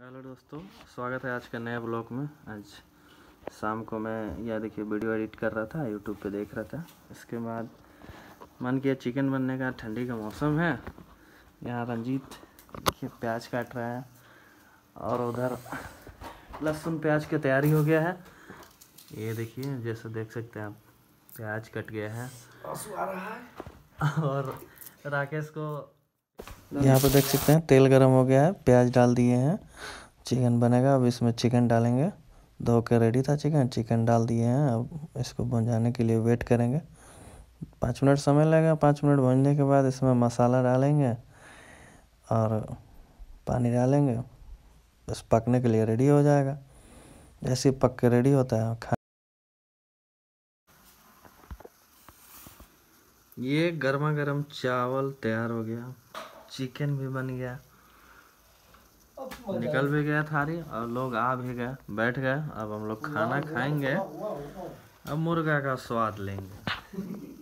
Hello दोस्तों, स्वागत है आज के नए ब्लॉग में। आज शाम को मैं यह देखिए वीडियो एडिट कर रहा था, यूट्यूब पे देख रहा था। इसके बाद मन किया चिकन बनने का। ठंडी का मौसम है। यहाँ रंजीत देखिए प्याज काट रहा है और उधर लहसुन प्याज की तैयारी हो गया है। ये देखिए जैसे देख सकते हैं आप, प्याज कट गया है और राकेश को यहाँ पर देख सकते हैं तेल गरम हो गया है, प्याज डाल दिए हैं, चिकन बनेगा। अब इसमें चिकन डालेंगे। धो के रेडी था चिकन डाल दिए हैं। अब इसको भुंजाने के लिए वेट करेंगे। 5 मिनट समय लगेगा। 5 मिनट भुनने के बाद इसमें मसाला डालेंगे और पानी डालेंगे। बस पकने के लिए रेडी हो जाएगा। जैसे पक के रेडी होता है ये गर्मा गर्म चावल तैयार हो गया, चिकन भी बन गया, निकल भी गया थाली और लोग आ भी गए, बैठ गए। अब हम लोग खाना खाएंगे, अब मुर्गा का स्वाद लेंगे।